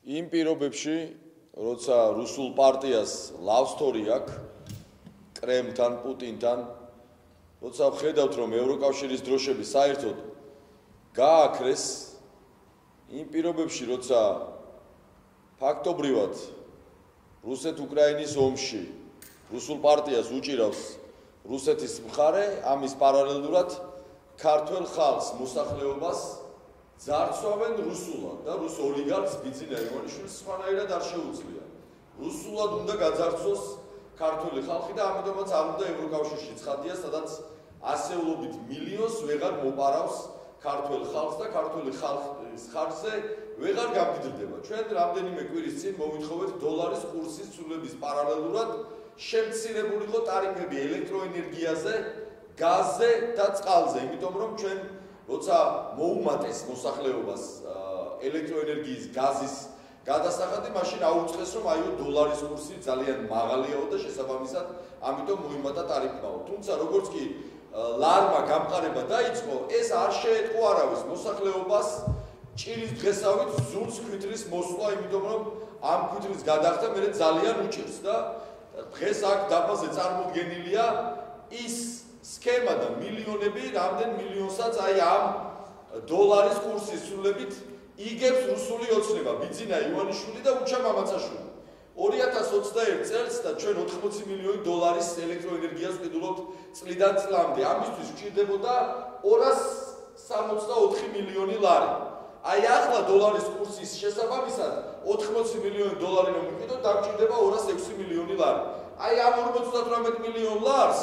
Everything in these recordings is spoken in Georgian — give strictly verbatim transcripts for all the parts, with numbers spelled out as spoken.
იმ პირობებში, როცა რუსულ პარტიას love story აქვს კრემლთან, პუტინთან, როცა ვხედავთ, რომ ევროკავშირის დროშები საერთოდ გააქრეს, იმ პირობებში, როცა ფაქტობრივად რუსეთ-უკრაინის ომში რუსულ პარტიას უჭირავს რუსეთის მხარე, ამის პარალელურად ქართველ ხალხს, მოსახლეობას ძარცვავენ რუსულად და რუს ოლიგარქს ბიძინა ივანიშვილს სხვანაირად არ შეუძლია. რუსულად უნდა გაძარცვოს ქართული ხალხი და ამიტომაც არ უნდა ევროკავშირში ცხადია, სადაც ასეულობით მილიონს ვეღარ მოპარავს ქართულ ხალხს და ქართული ხალხის ხარჯზე ვეღარ გამდიდრდება. ჩვენ რამდენიმე კვირის წინ მოვითხოვეთ დოლარის კურსის ცვლილების პარალელურად შემცირებულიყო ტარიფები ელექტროენერგიაზე, გაზზე და წყალზე, იმიტომ რომ ჩვენ როცა მოუმატეს მოსახლეობას ელექტროენერგიის, გაზის გადასახადი, მაშინ აუწყეს, რომ აიო დოლარის კურსი ძალიან მაღალიაო და შესაბამისად ამიტომ მოიმატა ტარიფებაო. თუმცა როგორც კი ლარმა გამყარება დაიწყო, ეს არ შეეტყო არავის მოსახლეობას ჭირის დღესავით ზურგს ქვითრის მოსვლა, იმიტომ რომ ამ ქვითრის გადახდა მე ძალიან უჭირს და დღეს აქ დაფაზე წარმოდგენილია ის სქემა და მილიონები, რამდენ მილიონსაც აი ამ დოლარის კურსის ცვლილებით იგებს რუსული ოცნება, ბიძინა ივანიშვილი და უჩა მამაცაშვილი. ორი ათას ოცდაერთი წელს და ჩვენ ოთხმოცი მილიონი დოლარის ელექტროენერგიას ყიდულობთ წლიდან წლამდე. ამისთვის გვჭირდებოდა ორას სამოცდაოთხი მილიონი ლარი. აი ახლა დოლარის კურსის შესაბამისად ოთხმოცი მილიონი დოლარი რომ ვიყიდოთ, დაგჭირდება ორას ექვსი მილიონი ლარი. აი ამ ორმოცდათვრამეტ მილიონ ლარს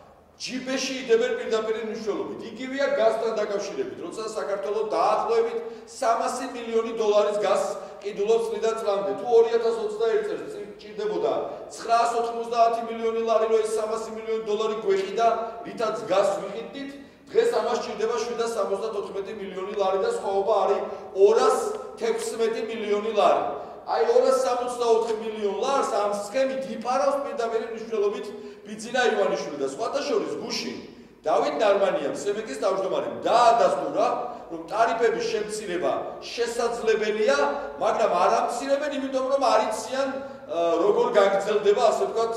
ჯიბეში იდებენ პირდაპირ მნიშვნელობით. იგივეა გაზთან დაკავშირებით, როცა საქართველოს დაახლოებით სამასი მილიონი დოლარის გაზს ყიდულობს წლიდან წლამდე. თუ ორი ათას ოცდაერთი წელს ჭირდებოდა ცხრაას ოთხმოცდაათი მილიონი ლარი, რომ ეს სამასი მილიონი დოლარი გვეყიდა, რითაც გაზს ვიყიდით, დღეს ამას ჭირდება შვიდას სამოცდათოთხმეტი მილიონი ლარი და სხვაობა არის ორას თექვსმეტი მილიონი ლარი. აი ორას სამოცდაოთხი მილიონი ლარს ამ სქემით იპარავს პირდაპირ მნიშვნელობით ბიძინა ივანიშვილი და სხვათა შორის გუშინ დავით ნარმანიამ, სემეკის თავმჯდომარემ დაადასტურა, რომ ტარიფების შემცირება შესაძლებელია, მაგრამ არ ამცირებენ, იმიტომ რომ არ იციან როგორ გაგრძელდება, ასე ვთქვათ,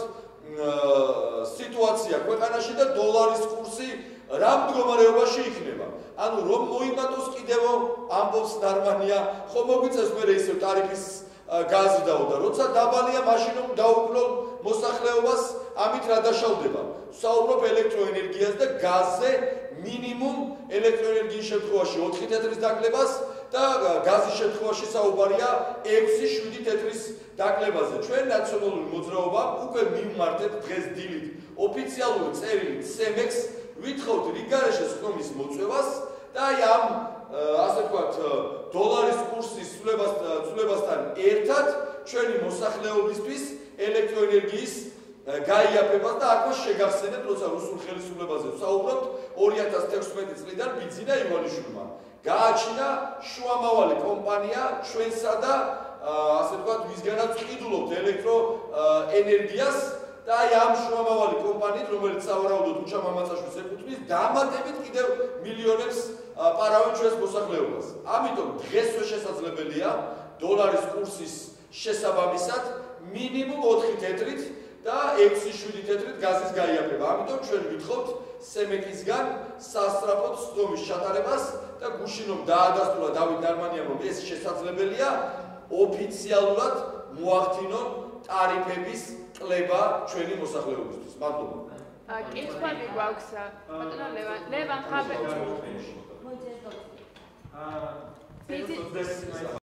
სიტუაცია ქვეყანაში და დოლარის კურსი რა მდგომარეობაში იქნება. ანუ რომ მოიმატოს კიდევ ამბობს ნარმანია, ხო მოგვიწევს მე ისევ ტარიფის გაზი დაო და როცა დაბალია, მაშინ რომ დაუკლო მოსახლეობას, ამით რა დაშავდება? საუბრობ ელექტროენერგიას და გაზზე მინიმუმ ელექტროენერგიის შემთხვევაში ოთხი თეთრის დაკლებას და გაზის შემთხვევაში საუბარია ექვსი შვიდი თეთრის დაკლებაზე. ჩვენ ნაციონალური მოძრაობამ უკვე მივმართეთ დღეს დილით ოფიციალური წერილით სემექს, ვითხოვთ რიგარეშე სხდომის მოწევას და აი ამ ასე ვთქვათ დოლარის კურსის ცვლილებასთან ერთად ჩვენი მოსახლეობისთვის ელექტროენერგიის გაიაფებას და აკვას შეგახსენებთ, როცა რუსულ ხელისუფლებაზე ვსაუბრობთ, ორი ათას თექვსმეტი წლიდან ბიძინა ივანიშვილმა გააჩინა შუამავალი კომპანია ჩვენსა და ასე ვთქვათ ვისგანაც ვყიდულობთ ელექტროენერგიას და აი ამ შუამავალი კომპანიით, რომელიც სავარაუდოდ უჩა მამაცაშვილს ეკუთვნის, დამატებით კიდევ მილიონებს პარავენ ჩვენს მოსახლეობას. ამიტომ დღესვე შესაძლებელია დოლარის კურსის შესაბამისად მინიმუმ ოთხი თეთრით და ექვსი შვიდი თეთრით გაზის გაიაფება. ამიტომ ჩვენ ვითხოვთ სემეკისგან სასწრაფოდ სხდომის ჩატარებას და გუშინ რომ დაადასტურა დავით ნარმანიამ, რომ ეს შესაძლებელია, ოფიციალურად მოახდინონ ტარიფების კლება ჩვენი მოსახლეობისთვის. მადლობა. კითხვები გვაქვს ბატონო ლევან ლევან ხაბე.